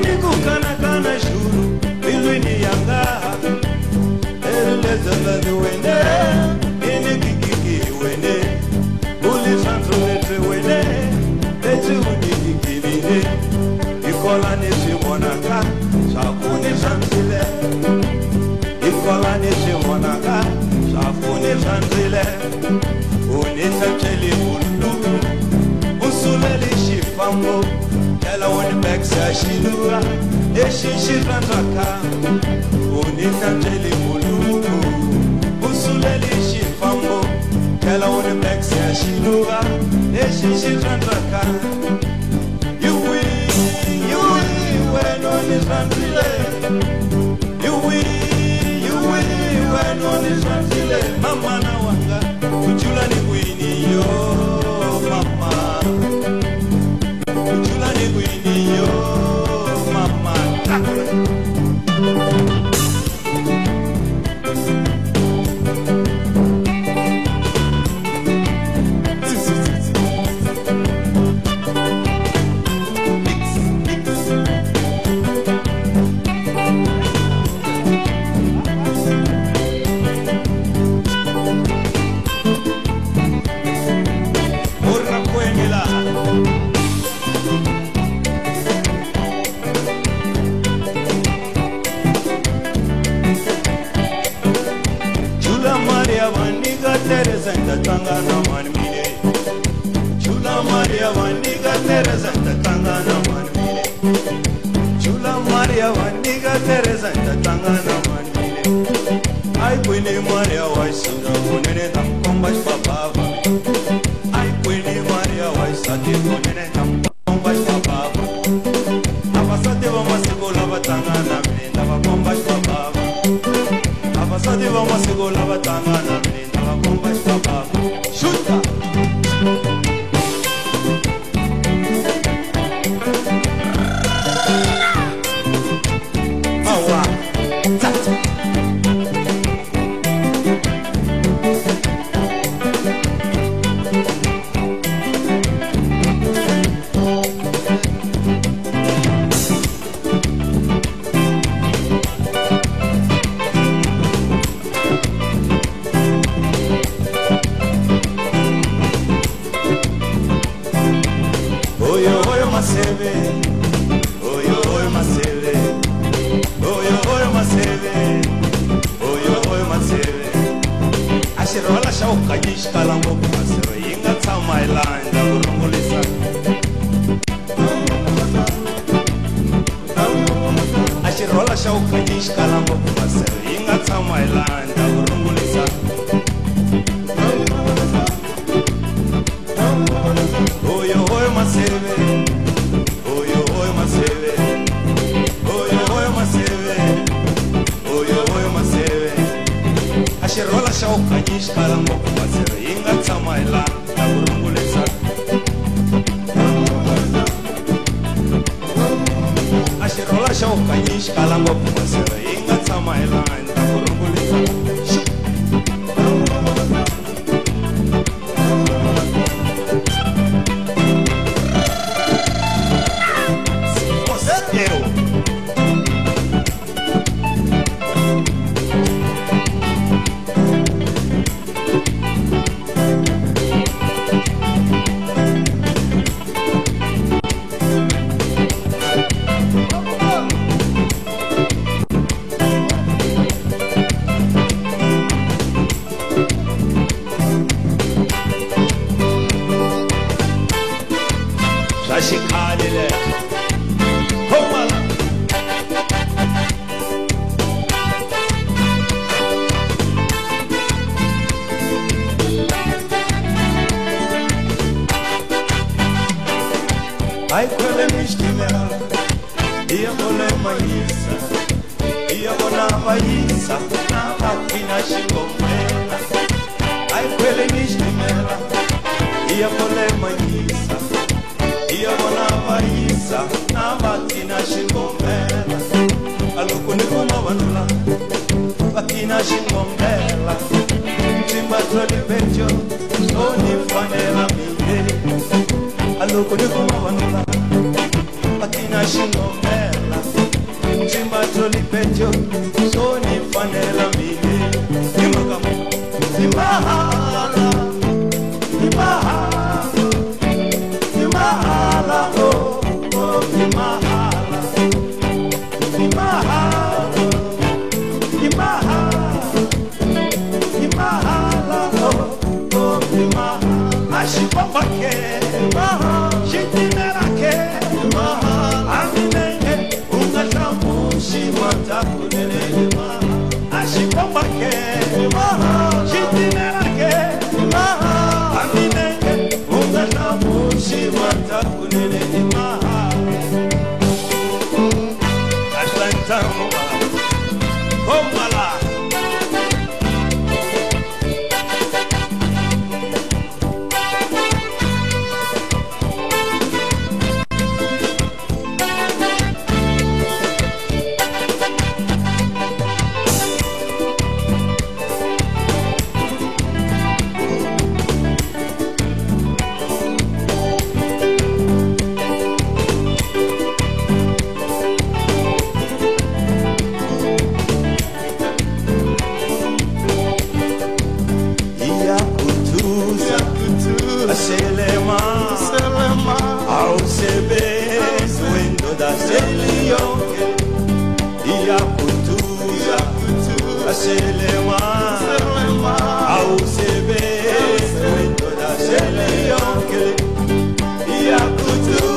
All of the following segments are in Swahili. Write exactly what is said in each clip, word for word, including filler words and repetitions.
Ini kukana kana shuru Bilwini yanga Eleza ladu wene Ini kikiki wene Uli santo letre wene Eti uni kikibine Ikola nisi monaka Shakuni santile Ikola nisi monaka Shakuni santile Uni santile ulu Usulele shifambo Ela woni beksa shilua Eshi shirandaka Unita jeli mulu Usulele shifambo Ela woni beksa shilua Eshi shirandaka Yui, yui, weno nizandile Yui, yui, weno nizandile Mama na wanga Kujula ni wini yo Mama yo, mama. Teresa Tangana Manmine Chula Maria Vaniga Teresa Tangana Manmine Chula Maria Vaniga Teresa Tangana Manmine Ai Queen Maria Waisura Kunene Tam Kombash Papa Ai Queen Maria Waisati Kunene Tam Kombash Papa Avasate Vamasiko Lava Tangana Mine Lava Kombash Papa Avasate Vamasiko Lava Tangana Mine Shoot up. Oh wow. Ai quelle mistimera, io volevo maisa, io volevo maisa, na macchina scingomena. Ai quelle mistimera, io volevo maisa, io volevo maisa, na macchina scingomena. Alcuni come vanula, macchina scingomena. Timbatro di peggio, ogni fanella mia. Aloko ni kuma wanula Akina shingo mela Chimbacho lipecho Soni fanela mine Kimakamu Simahala Simahala Simahala Oh Oh Simahala Simahala Simahala Simahala Oh Oh Simahala Ashipapake Simahala Shitinarake Simahala Aminenge Ungashamu Shimata Kunene Simahala Ashipapake Simahala Shitinarake Simahala Aminenge Ungashamu Shimata Kunene Simahala Ashlantamu Komala Selema, Selema, ao sebe, suendo da selioke, ia kutuza, Selema, Selema, ao sebe, suendo da selioke, ia kutuza,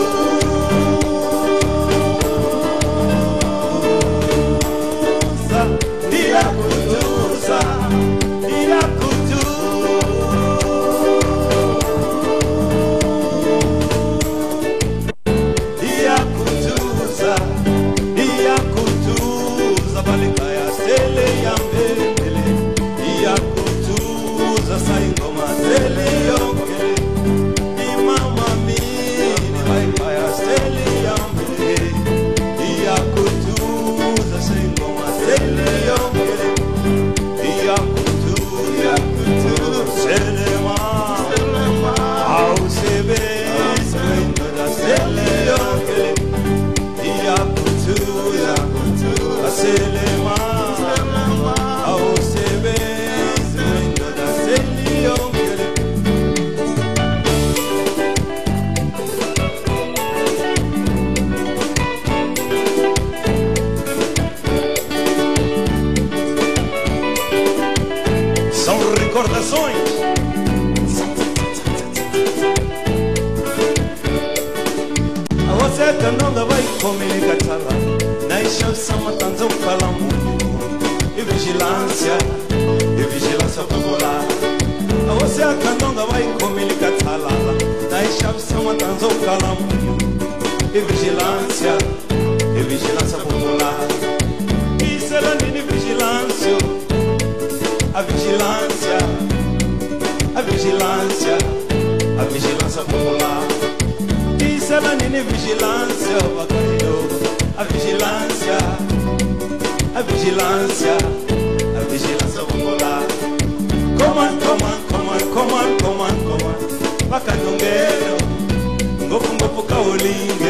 ia kutuza, ia kutuza. São recordações. Você que não vai comunicar tala, na enxerção matando falamu e vigilância, e vigilância popular. Você que não vai comunicar tala, na enxerção matando falamu e vigilância, e vigilância popular. E será nem vigilância? A vigilância, a vigilância, a vigilância popular. Isso é menina vigilância, a vigilância, a vigilância, a vigilância popular. Comando, comando, comando, comando, comando, comando. Bacadongueiro, ngopo ngopo kaolinga.